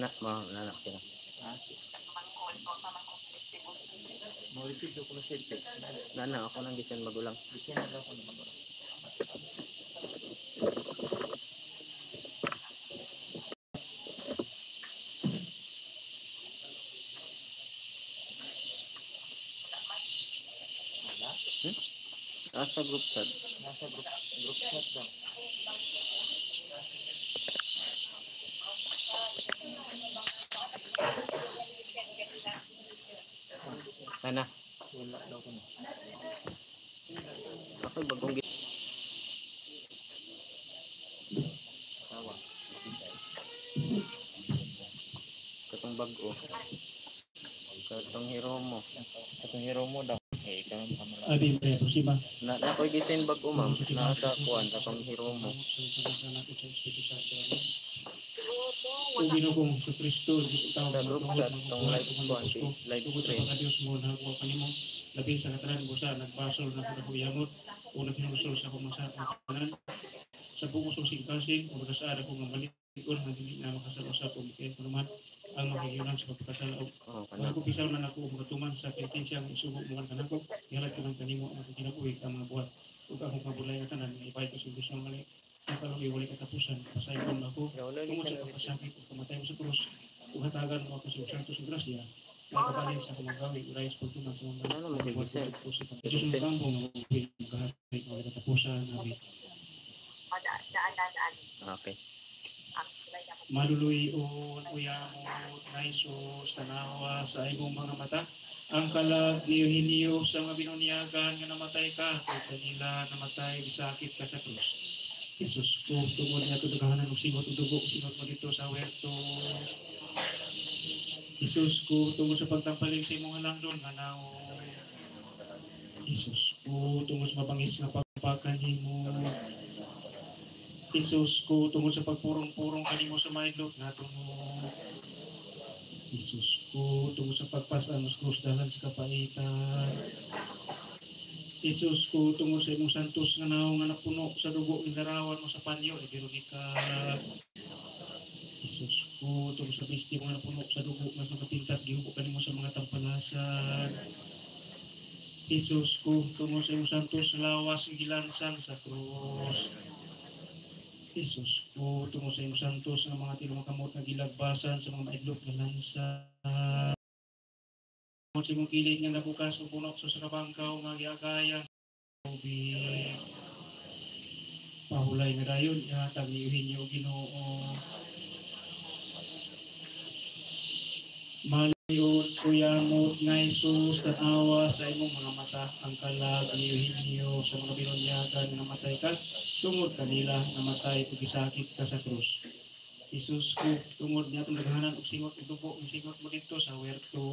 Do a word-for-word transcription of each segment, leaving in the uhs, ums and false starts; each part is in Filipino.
nana mo nana kira. Ah. Mo receive ko na sente. Nana ako nang gisan magulang. Gisan na ako na magulang. Hmm? Nasa group chat. Nasa group group chat daw. Nana. Wala daw ko na. Ako bagong gi- Tawa. katong bag-o. Katong hero mo. Katong hero mo daw. Eh, ikaw ang kamala. Abi preso si ba? Na na ko'y gisin bag-o ma'am. Nasa kuan katong hero mo. O Ginoo sa Kristo, itaw Sa group chat tong live kuan si live tungod sa stream. pagkadios mo na kuha pa nimo labi sa katanan busa nagbasol na ko naguyamot o naghinusol sa akong masa katanan sa bukos ng singkasing o nagkasaad ako ng malikon na hindi na makasal-usap o mikain ko naman ang makikiyunan sa pagkakasalaog. Oh, Kung ako pisaw na ako magatuman sa kintensya ang isugo mo kan kanako, ihalag ko ng kanimo ang kinabuhi ang mga buhat. Ug akong kabulay nga tanan, ipay ko sa gusto ng mali. Nakalong iwalay katapusan, pasaygon ako. Tungod sa pagpasakit o kamatay mo sa krus, ug hatagan mo ako sa santos ng grasya, na kabalin sa akong magawi, urayos pagtuman sa mga Ano man buhat gisin? ko sa pagkakas. Diyos mo kampo, magpapit, magkahatid, mga katapusan, nabi. Okay. Maluluyon, uyamot, naisos, tanawa sa imong mga mata. Ang kalag niyo sa mga binunyagan nga namatay ka, o kanila namatay, bisakit ka sa krus. Jesus, kung tungod niya tudugahanan ng singot o dugo, singot mo dito sa huerto. Jesus, kung tungod sa pagtampaling sa imong halangdon, nganaw. Jesus, kung tungod sa mabangis nga pagpakan mo. Jesus, ko tungod sa pagpurong-purong kanimo sa maidlot nato mo. Jesus, ko tungod sa pagpasan sa krus dalan sa kapaitan. Jesus, ko tungod sa imong santos nga naong nga napuno sa dugo ng larawan mo sa panyo, ibiruli ka. Jesus, ko tungod sa pisti mo nga napuno sa dugo nga sa kapintas, gihubo kanimo sa mga tampalasan. Jesus, ko tungod sa imong santos lawas ng gilansan sa krus. Jesus, o tungo sa iyong santos ng mga tinamakamot na gilagbasan sa mga maidlot na lansa. Tungo sa iyong kilig nga nabukas o punok sa sakabangkaw nga giagayan sa tubig. Pahulay nga dayon, ihatag ni Eugenio Ginoo. Malayon, kuyamot, nga Jesus, tanawa sa imong mga mata, ang kalag ni Eugenio sa mga binunyagan nga namatay ka. Tungod kanila namatay ug gisakit ka sa krus. Jesus, ko tungod niya itong naghahanan og singot ug dugo ang singot mo dito sa huerto.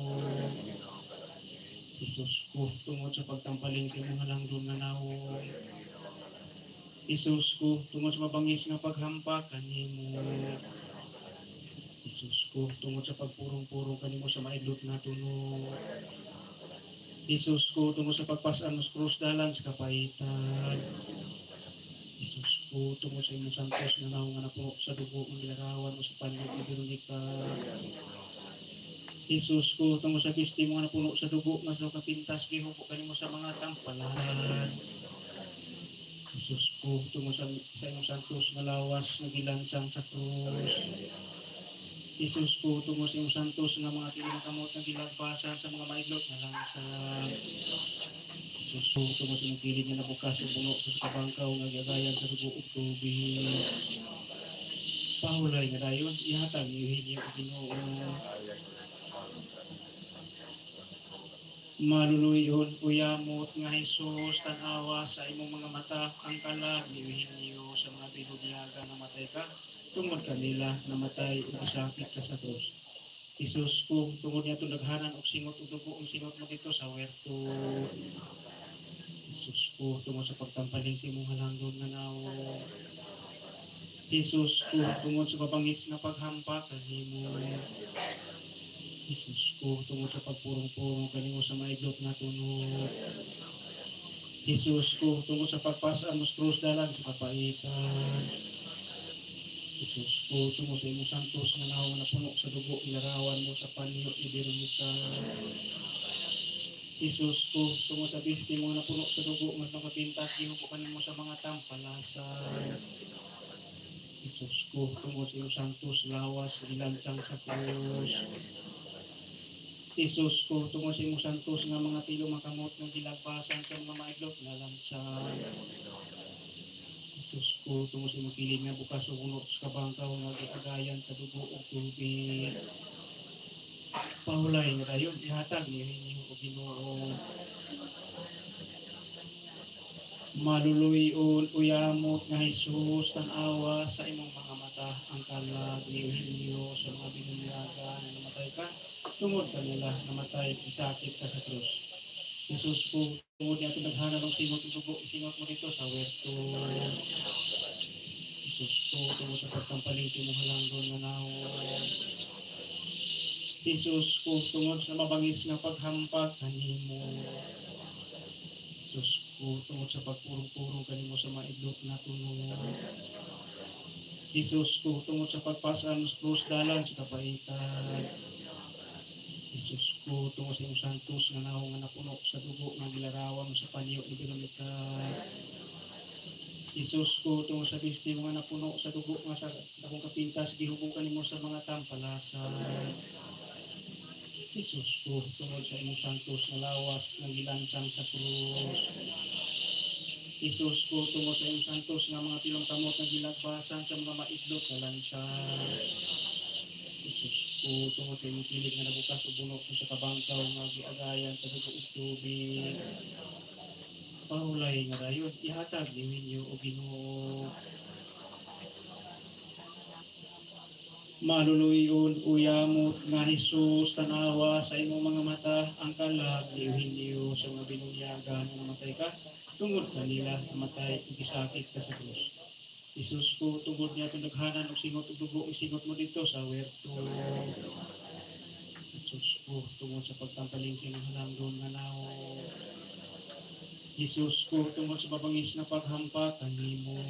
Jesus, ko tungod sa pagtampaling sa imong halangdon nga nawo. Jesus, ko tungod sa mabangis nga paghampak kanimo. Jesus, ko tungod sa pagpurong-purong kanimo sa maidlot nga tuno. Jesus, ko tungod sa pagpasan sa krus dalan sa kapaitan. Jesus, ko tungod sa imong santos nga naong nga napuno sa dugo ng larawan mo sa panyo ni Veronica. Jesus, ko tungod sa pisti mo nga napuno sa dugo nga sa kapintas gihubo kanimo sa mga tampalan. Jesus, ko tungod sa, sa imong santos nga lawas nga gilansang sa krus. Jesus, ko tungod sa imong santos nga mga tinamakamot nga gilagbasan sa mga maidlot nga lansang. Jesus, ko tungod sa imong kilid nga nabukas o puno sa kabangkaw nga gagayan sa dugo ug tubig. Pahulay nga dayon, ihatag ni Eugenio Ginoo. Maluluyon, uyamot nga Jesus, tanawa sa imong mga mata, ang kalag ni Eugenio sa mga binunyagan na namatay ka. Tungod kanila namatay ug sakit ka sa krus. Jesus, ko tungod niya itong naghanan og singot ug dugo ang singot mo dito sa huerto. Jesus, ko tungod sa pagtampaling sa imong halangdon nga nawo. Jesus, ko tungod sa mabangis nga paghampak kanimo. Jesus, ko tungod sa pagpurong-purong kanimo sa maidlot nga tunog. Jesus, ko tungod sa pagpasan mo sa krus dalan sa kapaitan. Jesus ko, tungo sa imong santos nga nahaw na puno sa dugo, ilarawan mo sa panyo, ibirumita. Jesus ko, tungo sa bisti mo na puno sa dugo, nga nakapintas, gihubukan mo sa mga tampalasan. Jesus ko, tungo sa imong santos, lawas, ilansang sa krus. Jesus ko, tungo sa imong santos, nga mga tilo makamot, nga gilagpasan sa mga maiglot, nalansan. Jesus ko, tungo sa imong piling nga bukas o uno sa kabangkaw nga giagayan sa dugo o tubig. Pahulay nga dayon ihatag ni inyo o Ginoo. Maluluyon uyamot nga Jesus tan-awa sa imong mga mata ang kalag ni inyo sa mga binunyagan na namatay ka. Tungod kanila namatay isakit ka sa krus. Jesus ko, tungod niya itong naghanan ng singot ng dugo, isingot mo dito sa werto. Jesus ko, tungod sa pagkampaling simuhalang doon na naon. Jesus ko, tungod sa mabangis na paghampag kanimo. Jesus ko, tungod sa pagpurong-purong kanimo sa maidlot na tunod. Jesus ko, tungod sa pagpasaan sa krus dalan sa kapaitan. Jesus ko, tungod sa imong santos nga nahaw nga napuno sa dugo nga gilarawan mo sa panyo ni Veronica. Jesus ko, tungod sa bisti mo nga napuno sa dugo nga sa dakong kapintas, gihubukan nimo sa mga tampalasan. Jesus ko, tungod sa imong santos nga lawas nga gilansang sa krus. Jesus ko, tungod sa imong santos nga mga tilong kamot nga gilagbasan sa mga maidlot nga lansan. Jesus ko, tungod sa imong pilig nga nabukas o bunok sa kabangkaw nga giagayan sa dugo ug tubig. Pahulay nga dayon ihatag ninyo o Ginoo. Maluluyon uyamot nga Jesus tanawa sa imong mga mata ang kalag ni inyo sa mga binunyagan nga namatay ka. Tungod kanila namatay ug gisakit ka sa krus. Jesus ko, tungod niya itong naghanan ng singot o dugo, isingot mo dito sa werto. Jesus ko, tungod sa pagtampaling sinuhalang doon na naon. Jesus ko, tungod sa mabangis na paghampa kanimo.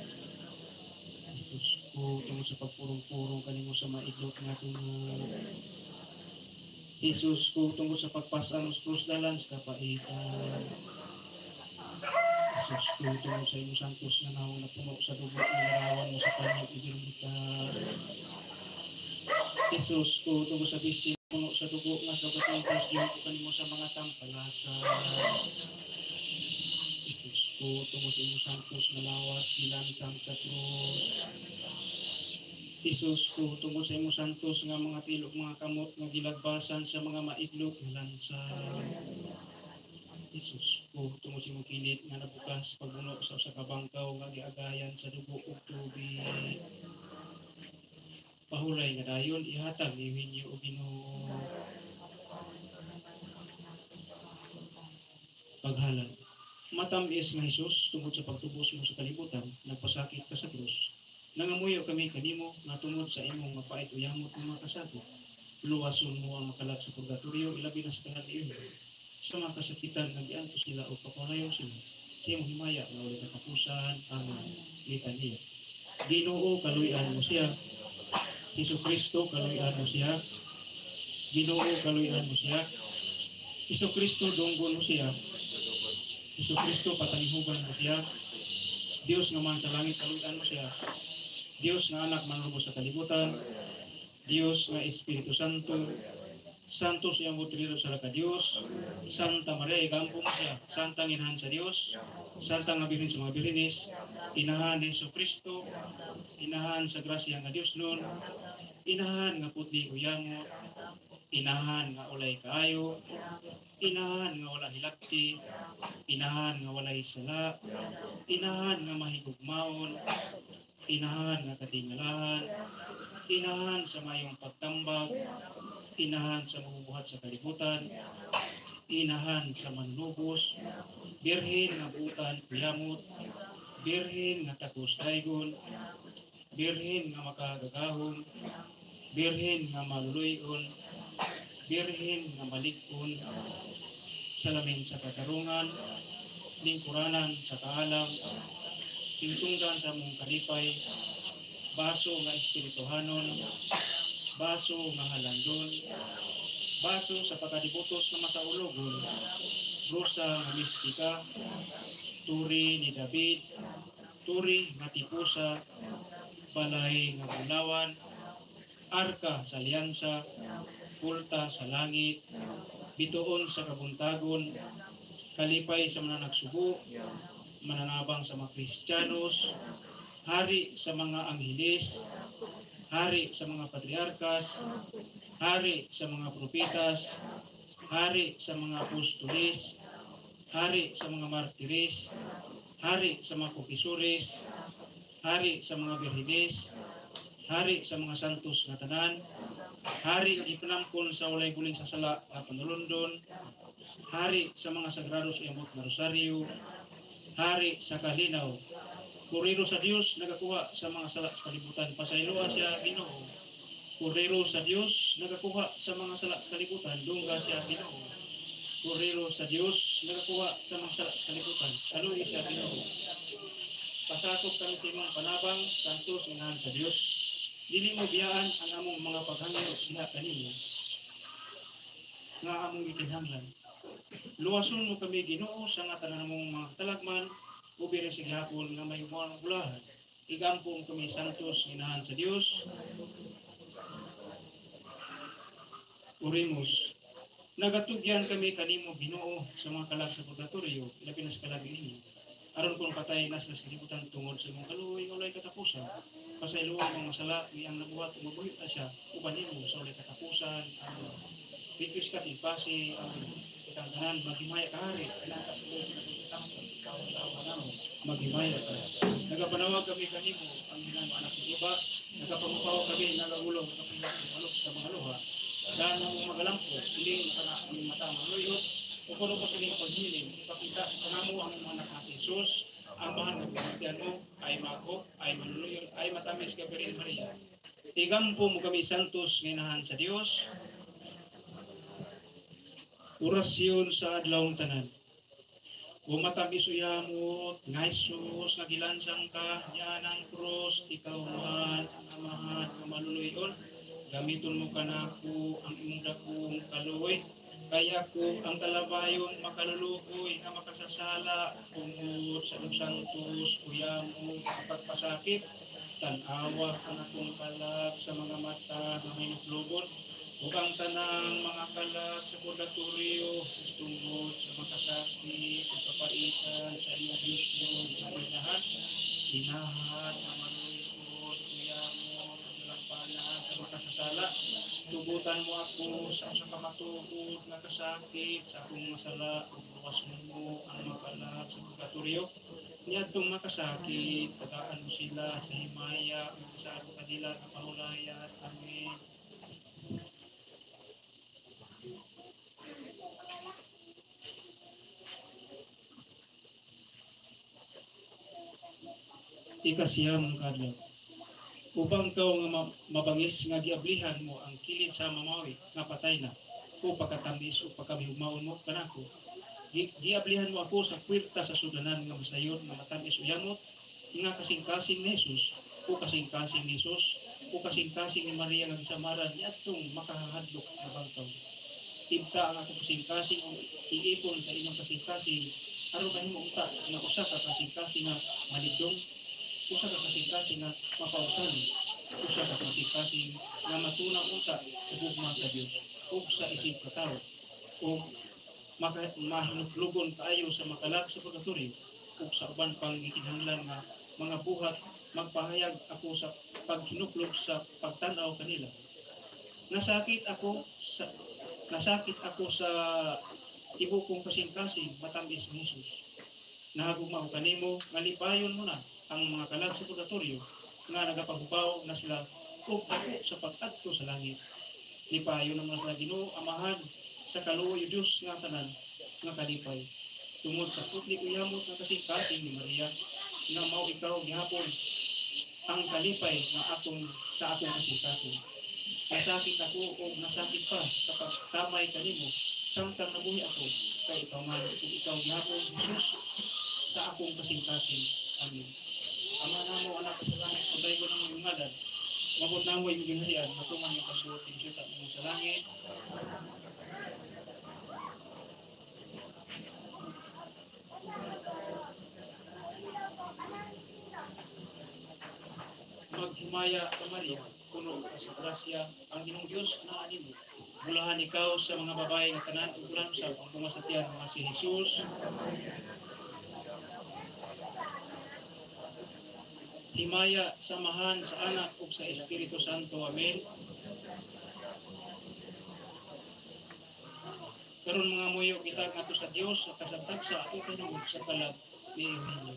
Jesus ko, tungod sa pagpurong-purong kanimo sa maidlot nga tunod. Jesus ko, tungod sa pagpasang sa krus dalan sa kapaitan. Jesus ko, tungod sa imong santos nga nahaw na puno sa dugo nga larawan mo sa kanyang ibirumita. Jesus ko, tungod sa bisti puno sa dugo nga sa kapintas, gihubukan nimo sa mga tampalasan. Jesus ko, tungod sa imong santos nga lawas gilansang sa krus. Jesus ko, tungod sa imong santos nga mga tilog mga kamot nga gilagbasan sa mga maidlot nga lansan. Jesus ko, tungod sa imong kilit nga nabukas pagbuno sa usa ka bangkaw nga giagayan sa dugo ug tubig. Pahulay nga dayon ihatag ni inyo o Ginoo. Paghalad. Matamis nga Jesus, tungod sa pagtubos mo sa kalibutan, nagpasakit ka sa krus. Nangamuyo kami kanimo nga tungod sa imong mapait uyamot nga mga kasakit. Luwason mo ang makalat sa purgatorio, ilabi na sa kanaliyon. Sa mga kasakitan, nagianto sila o papalayon sila. Sa iyong himaya, nga ulit natapusan ang litan niya. Ginoo, kaluyan mo siya. Hesus Kristo, kaluyan mo siya. Ginoo, kaluyan mo siya. Hesus Kristo, dunggon mo siya. Hesus Kristo, patanihugan mo siya. Dios nga man sa langit, kaluyan mo siya. Dios nga anak manlubos sa kalibutan. Dios nga Espiritu Santo. Santos yang butrilo sa laka Dios. Santa Maria, igampong siya. Santa nginahan sa Dios. Santa nga birin sa mga birinis. Inahan ni Hesus Kristo. Inahan sa grasya nga Dios nun. Inahan nga putli uyamot. Inahan nga ulay kaayo. Inahan nga wala hilakti. Inahan nga walay sala. Inahan nga mahigugmaon. Inahan nga katingalahan. Inahan sa mayong pagtambag. Inahan sa mabubuhat sa kalibutan. Inahan sa manlubos. Birhen nga butan kuyamot. Birhen nga takos daygon. Birhen nga makagagahon. Birhen nga maluluyon. Birhen nga malikon. Salamin sa katarungan. Lingkuranan sa kaalam. Tingtungdan sa mong kalipay. baso nga espirituhanon, baso nga halandon, baso sa pagkadibutos na masaulogon, brusa nga mistika, turi ni David, turi nga tipusa, balay nga bulawan, arka sa alyansa, pulta sa langit, bituon sa kabuntagon, kalipay sa mga nagsubo, mananabang sa mga Kristiyanos, hari sa mga angheles, hari sa mga patriarkas, hari sa mga propitas, hari sa mga apostolis, hari sa mga martiris, hari sa mga profesores, hari sa mga birhines, hari sa mga santos nga tanan, hari nga ipanamkon sa walay buling sa sala nga panulundon, hari sa mga sagrados iamot na rosaryo, hari sa kalinaw, kurero sa Dios nagakuha sa mga sala sa kalibutan, pasayloa siya Ginoo. Kurero sa Dios nagakuha sa mga sala sa kalibutan, dungga siya Ginoo. Kurero sa Dios nagakuha sa mga sala sa kalibutan, aluy siya Ginoo. Pasakop kami sa imong panabang, santos inahan sa Dios. Dili mo biyaan ang among mga paghangyo diha kanimo nga among gikinahanglan. Luwason mo kami Ginoo sa nga tanan mong mga talagman, ubiri sa gihapon nga may mga bulahan. Igampong kami santos inahan sa Dios. Urimus. Nagatugyan kami kanimo Ginoo sa mga kalag sa purgatorio, labi na sa kalagi ninyo. Aron kung patay nas nas kalibutan tungod sa imong kaluoy nga walay katapusan. Pasayloan ang masala iyang nabuhat umabuhi na siya uban nimo sa walay katapusan. Ang bigis ka tipasi ang itangganan maghimaya ka hari kailangan sa Diyos na itang maghimaya ka. Nagapanawag kami kanimo ang ginang anak ng iba, nagapamupaw kami nagagulong sa pinagmalok sa mga luha. Dahil ang magalampo, hindi ka na ang mata maluyot, o kung po sa inyong paghiling, ipakita sa namo ang mga anak na Jesus, ang mahal ng Kristiyano, ay makop, ay manunuyot, ay matamis ka Virgen Maria. Igampo mo kami santos nginahan sa Dios. Orasyon sa adlawng tanan. O matamis uyamot, nga Jesus, nagilansang ka, yan ang krus, ikaw man, ang amahan, ang maluluyon. Gamiton mo ka na ako ang imong dakong kaluoy, kaya ko ang kalabayon makaluluoy na makasasala tungod sa Los Santos, kuya mo pagpasakit, tanawa ang akong kalag sa mga mata na may nuklogon, ug ang tanang mga kalag sa purgatorio tungod sa makasakit, sa papaitan, sa iyong Diyos yun, sa inahan, inahan na manulod, kuya mo, naglampanan sa makasasala, tugutan mo ako sa sa kamatuod na kasakit sa akong masala ug luwason mo ang makalag sa purgatorio niadtong makasakit tagaan mo sila sa himaya ug sa ako kanila nga pahulayan. Amen. Ikasiyam kadlaw upang kaw nga mabangis nga giablihan mo ang kilid sa mamawi nga patay na o pagkatamis o pagkamihugmaon mo kanako. Gi giablihan mo ako sa puwerta sa sudanan nga masayon nga matamis o yamot nga kasing-kasing ni Jesus o kasing-kasing ni Jesus o kasing-kasing ni Maria nga gisamaran niadtong makahadlok nga bangkaw. Ibta ang ako kasing-kasing o iipon sa inyong kasing-kasing aron mahimo uta nga usa ka kasing-kasing nga malidong, usa ka kasing-kasing nga mapausan, usa ka kasing-kasing nga matunang uta sa gugma sa Dios ug sa isig katao ug mahinuglugon kaayo sa makalag sa purgatorio ug sa uban pang gikinahanglan nga mga buhat magpahayag ako sa paghinuklog sa pagtan-aw kanila. Nasakit ako sa nasakit ako sa tibukong kasing-kasing matamis ni Jesus. Nahagugma ko kanimo nga lipayon mo na ang mga kalag sa purgatorio nga nagapahubaw na sila ug ako sa pag-adto sa langit. Lipayon naman sila Ginoo amahan sa kaluoy Dios nga tanan nga kalipay. Tungod sa putli uyamot nga kasing-kasing ni Maria nga mao ikaw gihapon ang kalipay nga atong sa atong kasing-kasing. Nasakit ako o nasakit pa sa pagkamay kanimo samtang nabuhi ako kay ikaw man ug ikaw gihapon Jesus sa akong kasing-kasing. Amen. Ama namo anak sa langit, pagay ko ng iyong ngalan. Mabot na mo yung ginharian, matuman yung pagbuti siya ta mo sa langit. Maghimaya ka Maria, puno ka sa grasya, ang Ginoong Diyos na animo. Bulahan ikaw sa mga babae na tanan, ug ulan sa ang mga sa tiyan mga si Jesus. Himaya, samahan sa anak ug sa Espiritu Santo. Amen. Karon mga muyo kita ngadto sa Dios sa kasabtag sa ato kanung sa kalag ni Emilio.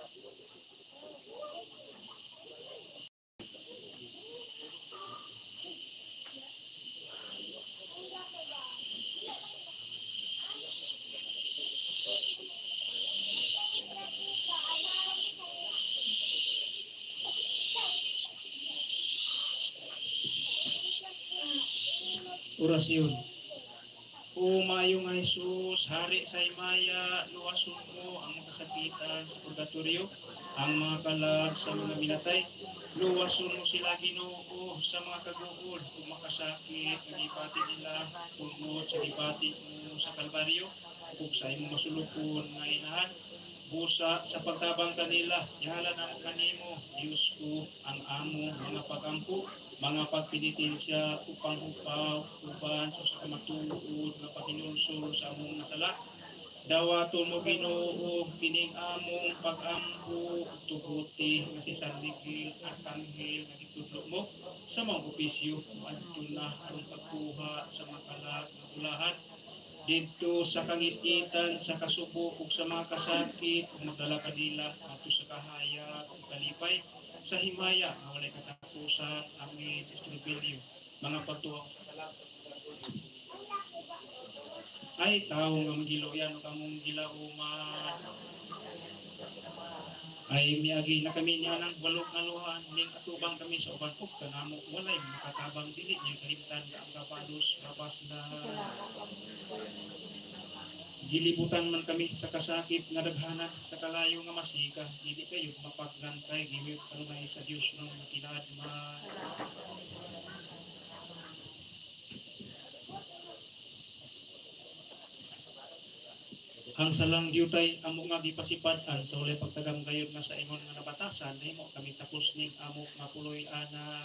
Orasyon. O maayong nga Jesus, hari sa Himaya, luwason mo ang kasakitan sa purgatorio, ang mga kalag sa mga minatay. Luwason mo sila Ginoo sa mga kaguol, kung makasakit, nagipati nila, tungod sa gipati mo sa Kalbaryo, ug sa imong masulupon nga inahan. Busa sa pagtabang kanila, ihala na kanimo, Diyos ko, ang amo, mga pagampo, mga pagpinitensya upang upaw, uban sa kamatuod na pakinulsol sa among nasala. Dawaton mo Ginoo kining among pag-ampo, tuguti nga si San Miguel Arkanghel nga gitudlo mo sa mga opisyo, adto na aron pagkuha sa mga kalag nga bulahan dito sa kangikitan, sa kasubo ug sa mga kasakit, ug magdala kanila ato sa kahayag ug kalipay sa himaya nga walay katapusan. Amen. Estribilyo, mga pagtuwa sa kalag. Ay tao nga magilo yan o kamong gilauman. Ay miagi na kami niya ng balok na luhan, ning atubang kami sa uban pug kanamo walay makatabang dili niya kalimtan ka ang kapados rabas na gilibutan man kami sa kasakit nga daghanan sa kalayo nga masika, dili kayo mapaggantay gimit kanunay sa Dios ng matinad man. Ang salang diutay amo nga gipasipat-an sa walay pagtagam gayud nga sa ingon nga nabatasan nahimo kami tapos ning amo nga puloy ana.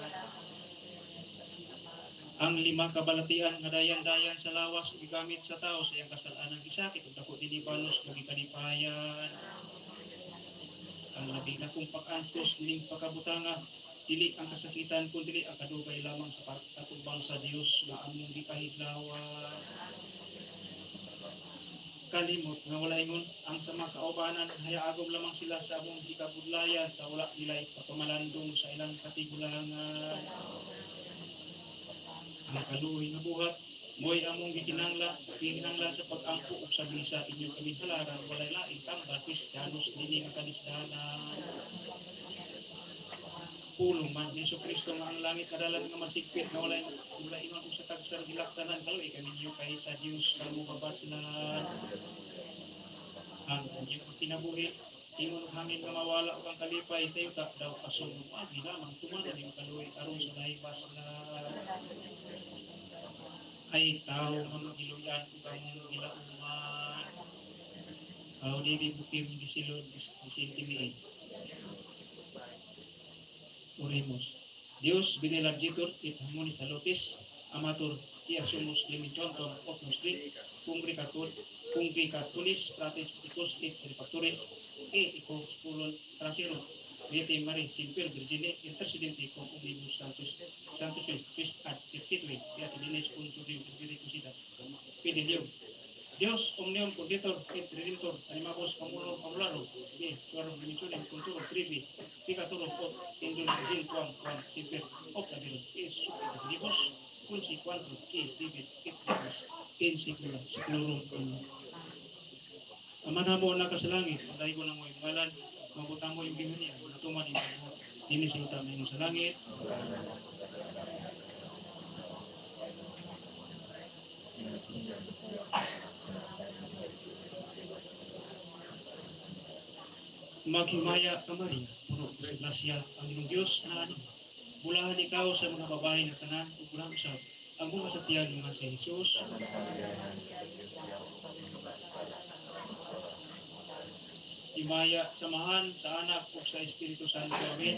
Ang lima kabalatian nga dayan-dayan sa lawas gigamit sa tao sa iyang kasalanan gisakit ug dako dili balos nga gikalipayan. Ang labi na kung pag-antos ning pagkabutanga dili ang kasakitan kun dili ang kadugay lamang sa pagkatubang sa Dios nga among gikahidlawan. Kalimot nga wala ingon ang sa mga kaubanan hayaagom lamang sila sa among gikabudlayan sa wala nila ipapamalandong sa ilang katigulangan. Ang kaluoy nga buhat mo'y among gikinanglan gikinanglan sa pag-ampo ug sa bisa inyong kaming halaran walay laing tambal Kristiyanos dinhi nga kanisdanan. Pulong man ni Kristo nga ang langit kadalan nga masigpit nga walay wala ingon sa tagsar gilaktanan kaluoy kaninyo kay sa Dios kamo babaslan. Ang inyong kinabuhi ingon hangin nga mawala ug ang kalipay sa iyo daw pasong agi lamang tumanan yung kaluoy aron sa naibas na ay tao nga magiluyan ug among gilauman. Aw dili bukim gisilod gisintibiin. Oremos. Dios benedictor et harmonis salutis amator iasumos limitonton opus tri congregator congregatoris fratres picos et refactores e ecosculon trasero Vete Maria Simper Virgine intercedente con omnibus santos santos Christ ad perpetuum beati dies consulium spiritus sida fide Deus Dios omnium conditor et redemptor animabos pamulo pamularo de suaro dimensione culturo trivi picatoro pot indul gil tuam quam simper opta vero es superioribus consequantur que vivet et vivas in secula seculorum. Aman mo na ka sa langit, patay ko ng mo yung ngalan, mabutang mo yung bihon niya, natuman yung mo, hindi sinuta mo sa langit. Maghimaya ka Maria, puno ko sa grasya ang Ginoong Dios na ani. Bulahan ikaw sa mga babae nga tanan ug bulan usab ang mga sa tiyan nga si Jesus. Himaya samahan sa anak ug sa Espiritu Santo. Amen.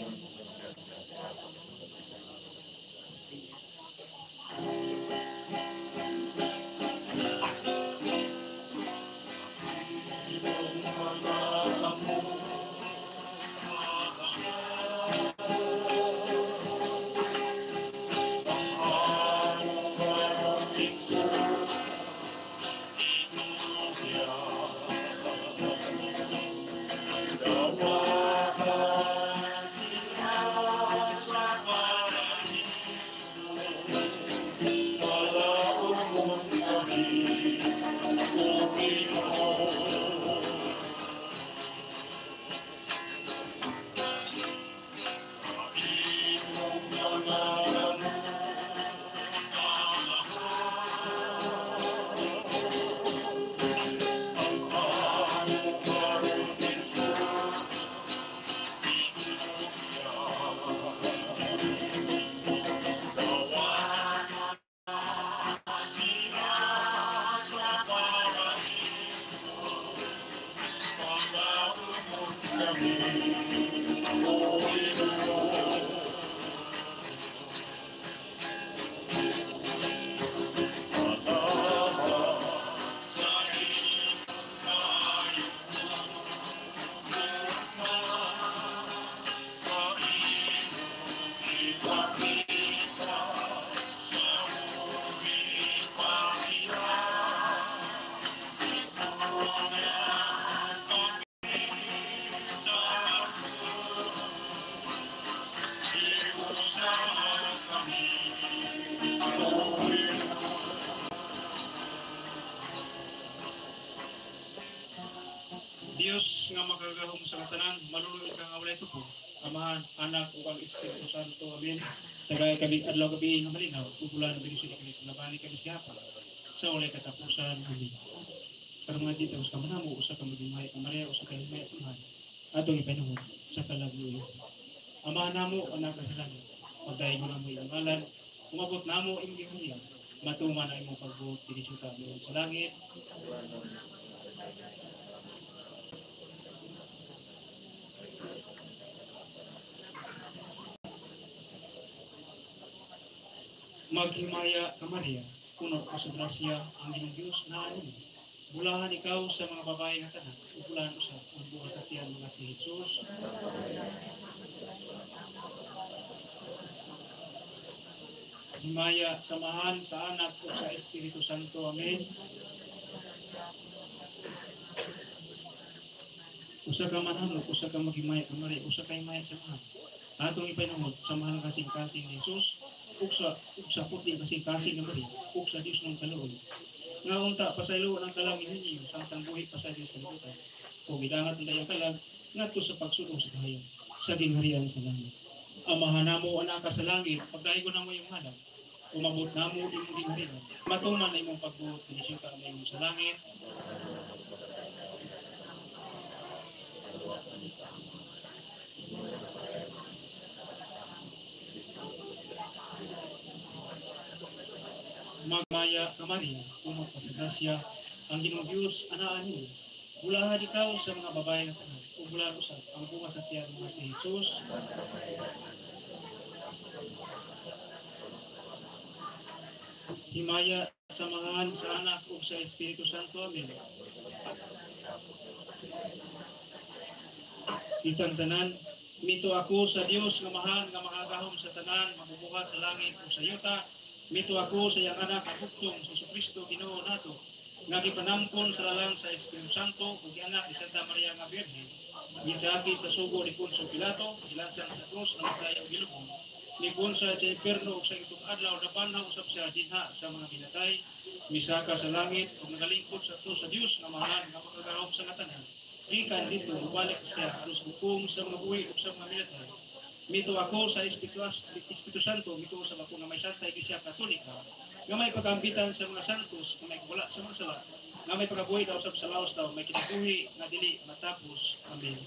Dios nga magagahom sa katanan, malulunod ka nga walay tupo, Amahan, Anak, ug ang Espiritu Santo. Amen. Tagay kami adlaw gabi nga malinaw, pupulan bini sila kami labani kami siya pa. Sa walay katapusan. Amen. Para mga dito sa manamo usa ka magimay ka Maria usa ka himay samahan. Atong ipanuhod sa kalagyo. Amahan namo anak sa langit. Pagdayon mo namo iyang ngalan, umabot namo imong gihangyan. Matuman ang imong pagbuot diri sa kami sa langit. Maghimaya ka Maria, puno ka sa grasya ang Ginoong Dios na ani. Bulahan ikaw sa mga babae nga tanan, ug bulahan usab ang buhay sa tiyan mga si Jesus. Himaya samahan sa Anak ug sa Espiritu Santo. Amen. Usa ka mananong, usa ka maghimaya ka Maria, usa ka himaya samahan. Atong ipainungod samahan kasing-kasing ni Jesus. Ug sa ug sa puti kasing-kasing nga Maria, ug sa Dios ng kaluoy. Nga unta pasaylo ng dalangin ninyo samtang buhi pasaylo sa libutan. O gidangat ng dayang kalag ngadto sa pagsulong sa kahayan sa gingharian sa langit. Amahan namo anak ka sa langit, pagdaigo namo imong hanap, umabot namo imong gingharian. Matuman na imong pagbuot dinisyo ka imong sa langit. Magmaya ka Maria, puno ka sa grasya, ang Ginoong Dios anaan niyo. Bulahan ikaw sa mga babae nga tanan, ug bulahan usab ang bunga sa tiyan mga si Jesus. Himaya samahan sa Anak ug sa Espiritu Santo. Amen. Itang tanan, mito ako sa Dios nga mahal nga makagahom sa tanan, mabubuhat sa langit ug sa yuta. Mito ako sa iyang anak ang huktong sa Jesucristo Ginoo nato, nga gipanampon sa lalang sa Espiritu Santo ug anak ni Santa Maria nga Birhen, gisakit sa sugo ni Poncio Pilato, gilansang sa krus ng matay ug gilubong, ni Ponsa sa impierno ug sa itong adlaw napanhaw usab siya dinha sa mga binatay, misaka sa langit ug nagalingkod sa to sa Dios nga mahal nga makagahom sa katanan. Gikan dito mubalik siya aros hukom sa mga buhi ug sa mga binatay. Mito ako sa Espiritu, Espiritu Santo, mito sa ako nga may Santa Iglesia Katolika, nga may pagkampitan sa mga santos, nga may wala sa mga sala, nga may pagabuhi daw sa salaos daw, may kinabuhi nga dili matapos. Amen.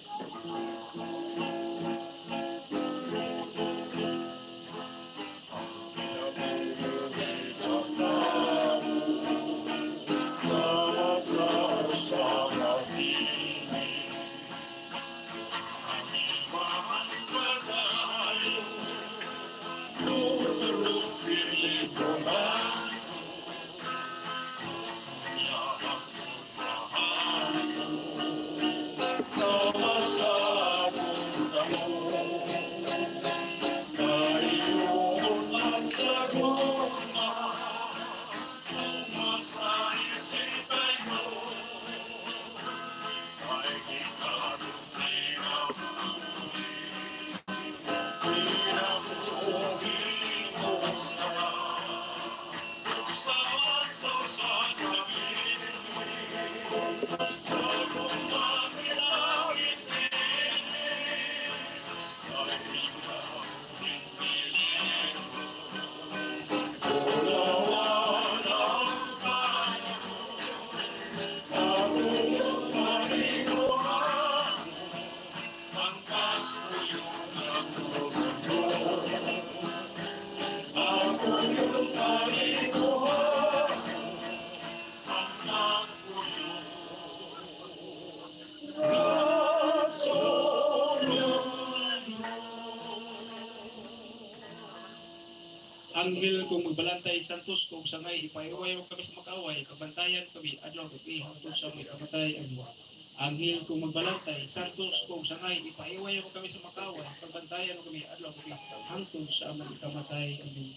Anghel kung magbalantay santos kung sangay ipaiway mo kami sa makaway kabantayan kami adlaw gabi hangtod sa may kamatay ang Anghel kung magbalantay santos kung sangay ipaiway mo kami sa makaway kabantayan kami adlaw gabi hangtod sa amang kamatay. Amen.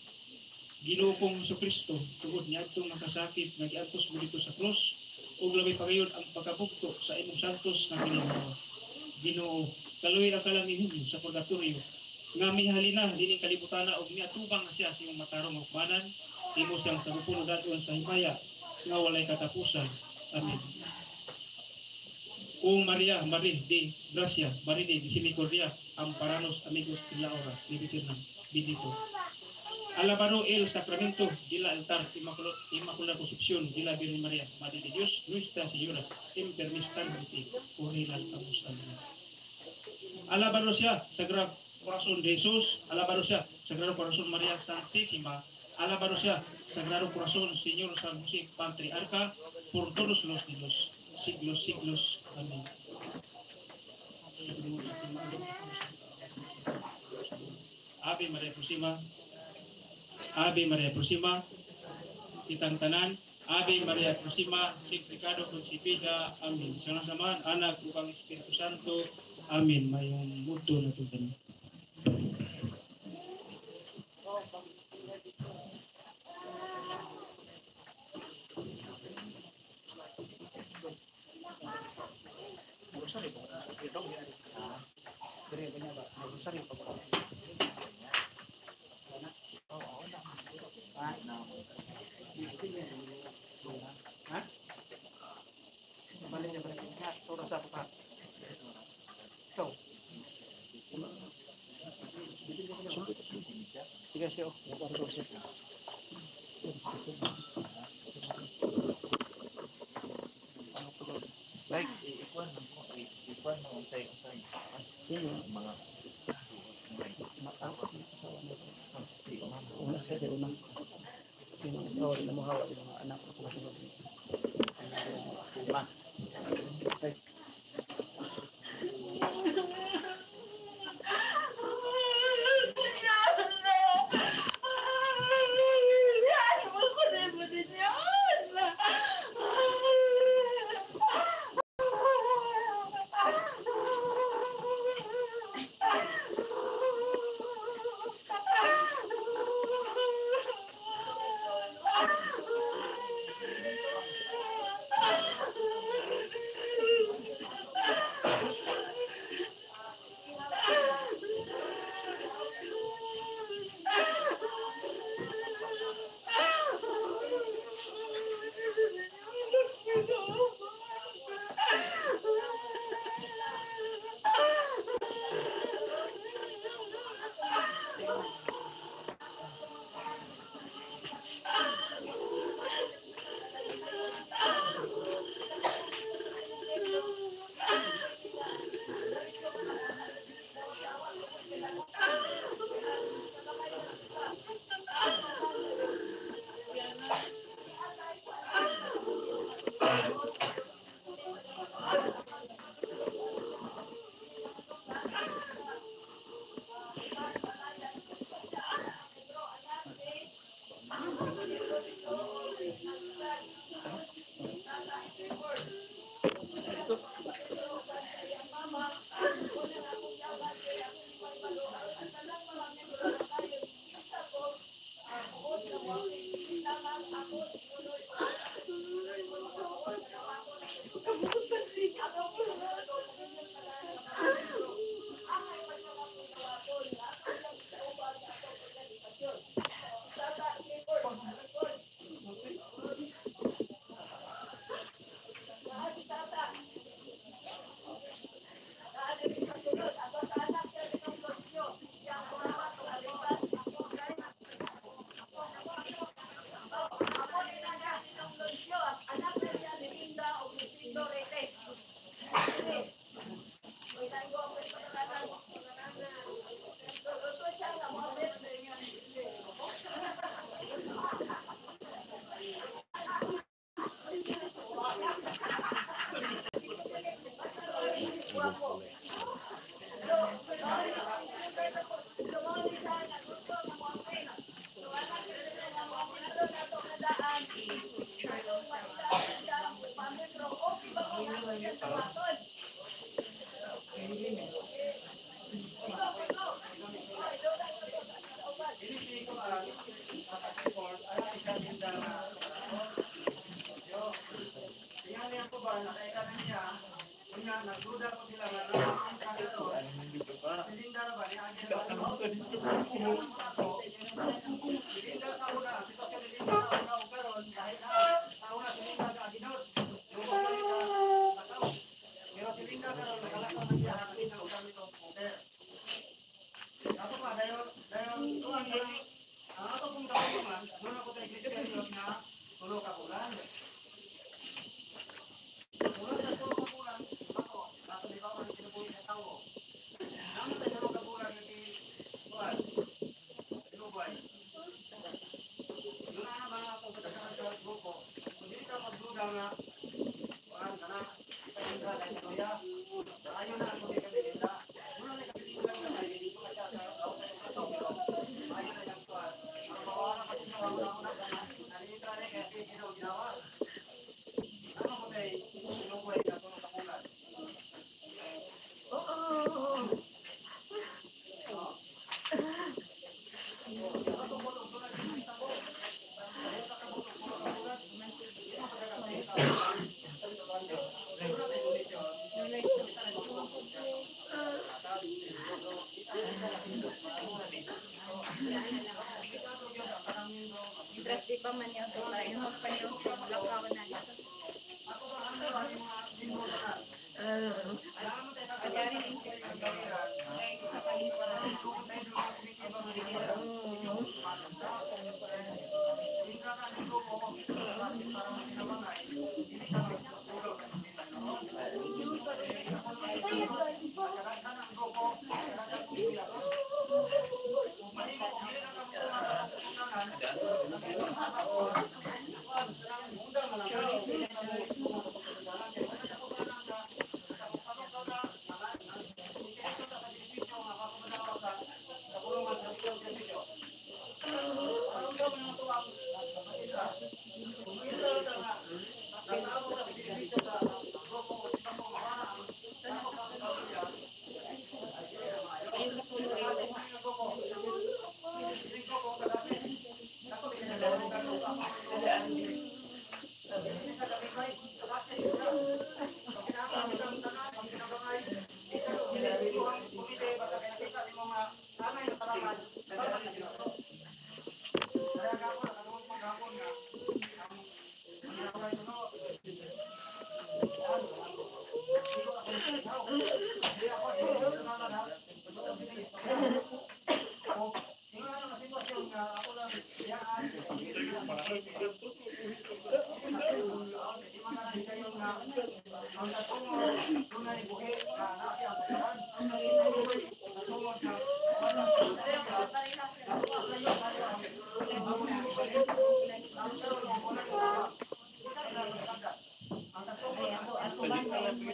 Ginoo kong Kristo tungod niadtong nakasakit nagiadtos mo dito sa krus ug labi pa ngayon ang pagkabugto sa imong santos nga ginhawa. Ginoo kaluoy ra ka lang ninyo sa purgatorio nga mihalina dining kalibutan og miatubang na siya sa imong matarong hukmanan imo siyang sagupuno daton sa himaya nga walay katapusan. Amen. O Maria, Maria de Gracia, Maria de Misericordia, amparanos amigos de la hora, vivitirnam, bendito. Alabado el sacramento de la altar, Inmaculada Concepción de la Virgen María, Madre de Dios, Nuestra Señora, impermistamente, orilan amus. Amen. Alabado sea, Sagrado Corazón de Jesús, alabado sea, Sagrado Corazón María Santísima, alabado sea, Sagrado Corazón Señor San José Patriarca, por todos los siglos, siglos, siglos. Amén. Ave María Purísima, Ave María Purísima, kitang tanan, Ave María Purísima, sin pecado concebida. Amen. Sama-sama, Anak, Upang Espiritu Santo. Amen. Mayong mundo na tugan. Like, ikuan mo, ikuan mo, untay, untay. Mga matapos na sa una sa una. Yung mga asawa na mahawa yung mga anak ko sa sunod. Ma. Dress di pa man yung tulay, yung magpanyo ko, lakaw na niya. Pagkari ng sa paliparan.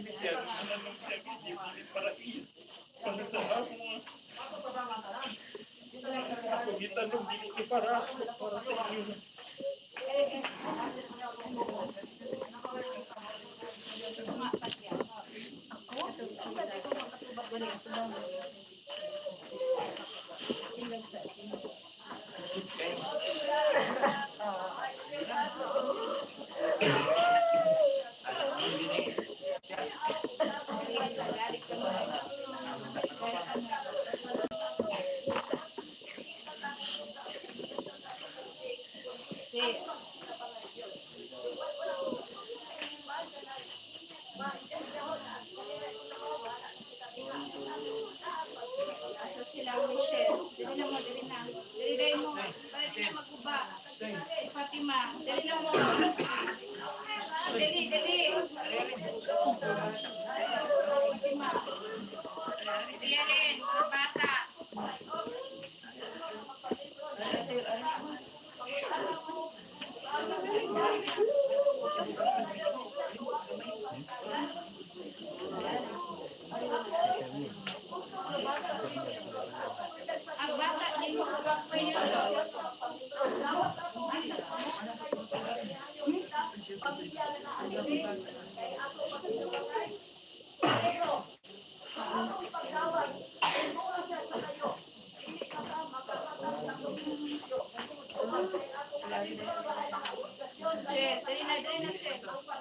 para para sa ako. Ako kita nung dili para para sa inyo. Asa sila, Michelle. Dili na mo, dili na. Dili day mo. Para di na magkuba. Fatima, dili na mo. Dili, dili. Fatima. Rialin, bata. Ang bata, di mo kagapay yun. Shit, dali na, dali na, shit.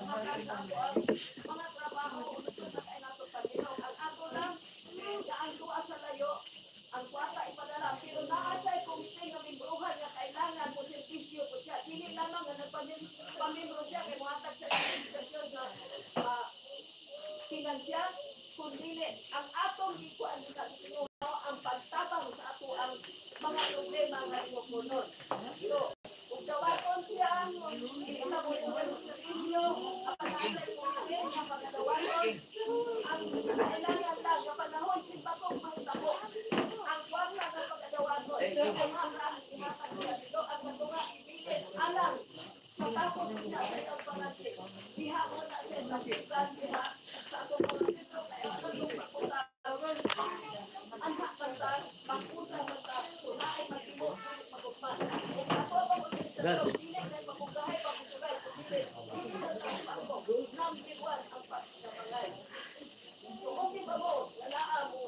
Ang kuwasa ipadala, pero naasay komite nga membrohan nga kailangan mo servisyo po siya. Dili lamang nga nagpamembro siya kay muhatag sa servisyon nga uh, financial, kundi ang atong ikuan sa Ginoo ang pagtabang sa ato ang mga problema nga imupunon. So, kung dawaton siya, hindi na mo yung servisyo, ang naasay komite nga pagdawaton, ang kailangan lang nga panahon si Bakong Mahitabo. Ang kwarta ng pagkadawaton, pero kung ang ihatag niya dito, ang natunga ipilit, alang, matapos niya sa iyong pangasin, diha mo na siya sa pisan, diha sa atong mga dito, kaya atong pagkutaron, anak kanta, magpusa kanta, sunay mag-imo, magugman. Kung ako ba mo sa ito, hindi na mapugahay, pagkusugay, hindi na pagkusugay, nang diwan ang pagkakamagay. So, okay ba mo, lalaan mo,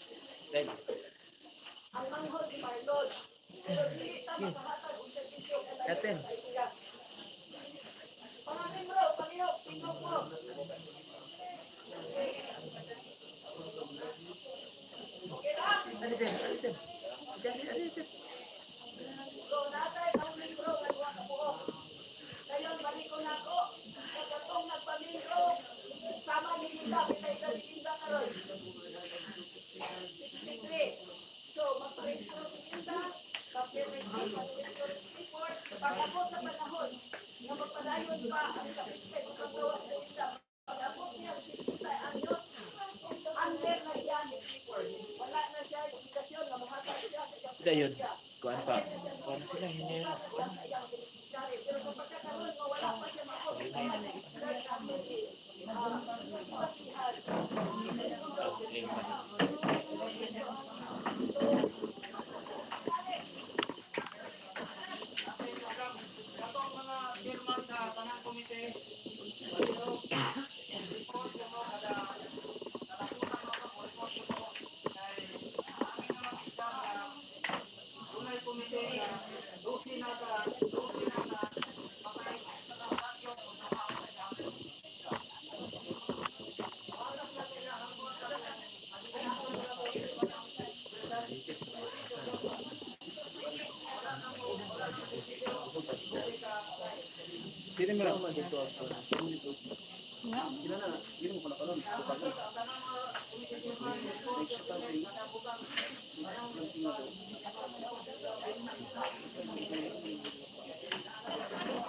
ang manghod ni Marlon. Pero hindi ta makahatag og servisyo kada idea. Pangangin bro, palihok, tingog mo. Okay lang? So, natay ang libro nga duha ka buok. Dayon balik ko nako. Katong nagpamilro, sama ni Linda, bitay sa Linda karon. sixty-three. So, magpa-register si Linda, kapag-register si report, pag-abot sa panahon, na magpadayon pa ang kapitay ng paggawa sa Linda, pag-abot niya si sixty anyos, under na yan yung report. Wala na siya edukasyon na mahatag siya sa kapitay. Dayon, kuan pa. Kuan sila, hindi na. Pero kapag kakaroon, wala pa siya makapag-register ang Katong mga chairman sa tanang komite, report ko mo kada nalakutan mo ko report ko mo kay aming mga sistem na tunay komite dosi na ka dosi na ka mapay sa transaksyon o sa mga Sino mo lang? Thank you.